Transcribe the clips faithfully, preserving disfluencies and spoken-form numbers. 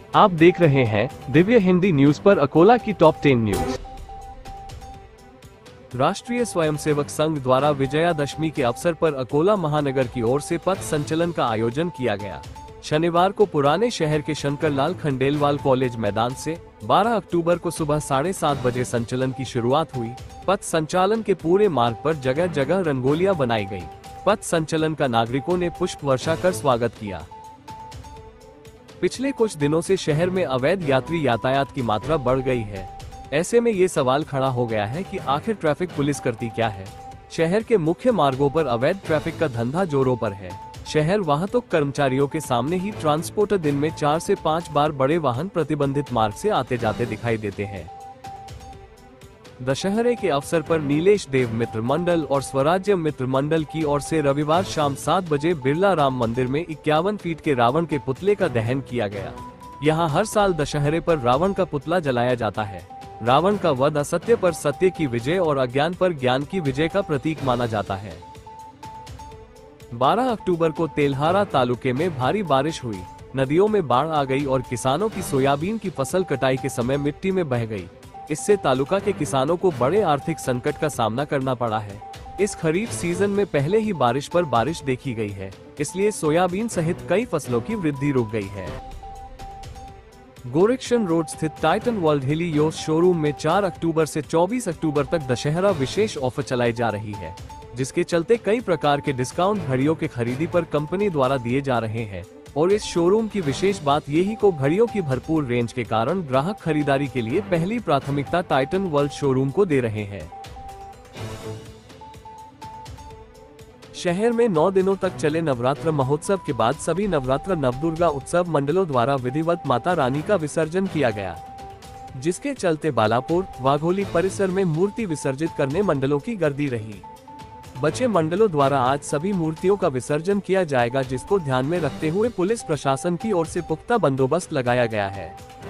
आप देख रहे हैं दिव्य हिंदी न्यूज पर अकोला की टॉप टेन न्यूज। राष्ट्रीय स्वयंसेवक संघ द्वारा विजयादशमी के अवसर पर अकोला महानगर की ओर से पथ संचलन का आयोजन किया गया। शनिवार को पुराने शहर के शंकरलाल खंडेलवाल कॉलेज मैदान से बारह अक्टूबर को सुबह साढ़े सात बजे संचलन की शुरुआत हुई। पथ संचालन के पूरे मार्ग पर जगह जगह रंगोलियां बनाई गई। पथ संचलन का नागरिकों ने पुष्प वर्षा कर स्वागत किया। पिछले कुछ दिनों से शहर में अवैध यात्री यातायात की मात्रा बढ़ गई है। ऐसे में ये सवाल खड़ा हो गया है कि आखिर ट्रैफिक पुलिस करती क्या है। शहर के मुख्य मार्गों पर अवैध ट्रैफिक का धंधा जोरों पर है। शहर वाहतुक कर्मचारियों के सामने ही ट्रांसपोर्टर दिन में चार से पाँच बार बड़े वाहन प्रतिबंधित मार्ग से आते जाते दिखाई देते हैं। दशहरे के अवसर पर नीलेश देव मित्र मंडल और स्वराज्य मित्र मंडल की ओर से रविवार शाम सात बजे बिरला राम मंदिर में इक्यावन फीट के रावण के पुतले का दहन किया गया। यहाँ हर साल दशहरे पर रावण का पुतला जलाया जाता है। रावण का वध असत्य पर सत्य की विजय और अज्ञान पर ज्ञान की विजय का प्रतीक माना जाता है। बारह अक्टूबर को तेल्हारा तालुके में भारी बारिश हुई। नदियों में बाढ़ आ गई और किसानों की सोयाबीन की फसल कटाई के समय मिट्टी में बह गई। इससे तालुका के किसानों को बड़े आर्थिक संकट का सामना करना पड़ा है। इस खरीफ सीजन में पहले ही बारिश पर बारिश देखी गई है, इसलिए सोयाबीन सहित कई फसलों की वृद्धि रुक गई है। गोरक्षण रोड स्थित Titan world Helios showroom में चार अक्टूबर से चौबीस अक्टूबर तक दशहरा विशेष ऑफर चलाई जा रही है, जिसके चलते कई प्रकार के डिस्काउंट घड़ियों के खरीदी पर कंपनी द्वारा दिए जा रहे हैं। और इस शोरूम की विशेष बात यही को घड़ियों की भरपूर रेंज के कारण ग्राहक खरीदारी के लिए पहली प्राथमिकता टाइटन वर्ल्ड शोरूम को दे रहे हैं। शहर में नौ दिनों तक चले नवरात्र महोत्सव के बाद सभी नवरात्र नवदुर्गा उत्सव मंडलों द्वारा विधिवत माता रानी का विसर्जन किया गया, जिसके चलते बालापुर वाघोली परिसर में मूर्ति विसर्जित करने मंडलों की गर्दी रही। बचे मंडलों द्वारा आज सभी मूर्तियों का विसर्जन किया जाएगा, जिसको ध्यान में रखते हुए पुलिस प्रशासन की ओर से पुख्ता बंदोबस्त लगाया गया है।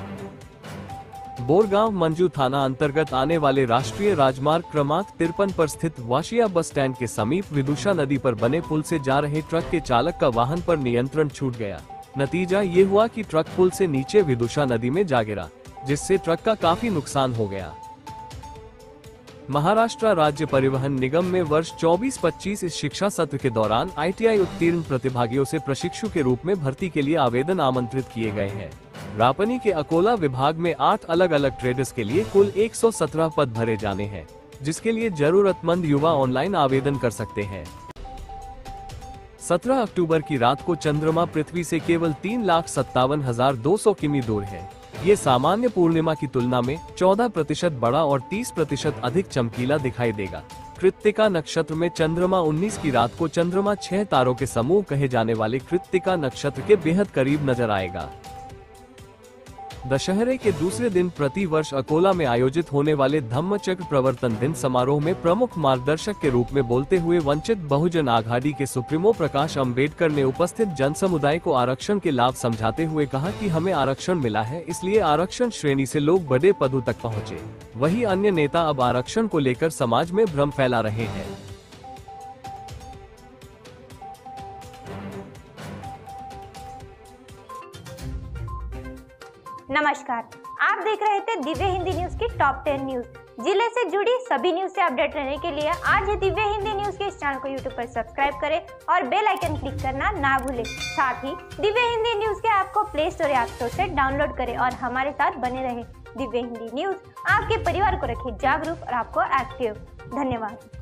बोरगांव मंजू थाना अंतर्गत आने वाले राष्ट्रीय राजमार्ग क्रमांक तिरपन पर स्थित वाशिया बस स्टैंड के समीप विदुषा नदी पर बने पुल से जा रहे ट्रक के चालक का वाहन पर नियंत्रण छूट गया। नतीजा ये हुआ कि ट्रक पुल से नीचे विदुषा नदी में जा गिरा, जिससे ट्रक का काफी नुकसान हो गया। महाराष्ट्र राज्य परिवहन निगम में वर्ष चौबीस पच्चीस इस शिक्षा सत्र के दौरान आई टी आई उत्तीर्ण प्रतिभागियों से प्रशिक्षु के रूप में भर्ती के लिए आवेदन आमंत्रित किए गए हैं। रापनी के अकोला विभाग में आठ अलग अलग ट्रेडर्स के लिए कुल एक सौ सत्रह पद भरे जाने हैं, जिसके लिए जरूरतमंद युवा ऑनलाइन आवेदन कर सकते हैं। सत्रह अक्टूबर की रात को चंद्रमा पृथ्वी से केवल तीन लाख सत्तावन हजार दो सौ किमी दूर है। ये सामान्य पूर्णिमा की तुलना में चौदह प्रतिशत बड़ा और तीस प्रतिशत अधिक चमकीला दिखाई देगा। कृत्तिका नक्षत्र में चंद्रमा उन्नीस की रात को चंद्रमा छह तारों के समूह कहे जाने वाले कृत्तिका नक्षत्र के बेहद करीब नजर आएगा। दशहरे के दूसरे दिन प्रति वर्ष अकोला में आयोजित होने वाले धम्मचक्र प्रवर्तन दिन समारोह में प्रमुख मार्गदर्शक के रूप में बोलते हुए वंचित बहुजन आघाड़ी के सुप्रीमो प्रकाश अम्बेडकर ने उपस्थित जन समुदाय को आरक्षण के लाभ समझाते हुए कहा कि हमें आरक्षण मिला है, इसलिए आरक्षण श्रेणी से लोग बड़े पदों तक पहुँचे। वहीं अन्य नेता अब आरक्षण को लेकर समाज में भ्रम फैला रहे हैं। नमस्कार, आप देख रहे थे दिव्य हिंदी न्यूज की टॉप टेन न्यूज। जिले से जुड़ी सभी न्यूज से अपडेट रहने के लिए आज ही दिव्य हिंदी न्यूज के इस चैनल को यूट्यूब पर सब्सक्राइब करें और बेल आइकन क्लिक करना ना भूलें। साथ ही दिव्य हिंदी न्यूज के ऐप को प्ले स्टोर या ऐप स्टोर से डाउनलोड करें और हमारे साथ बने रहें। दिव्य हिंदी न्यूज आपके परिवार को रखे जागरूक और आपको एक्टिव। धन्यवाद।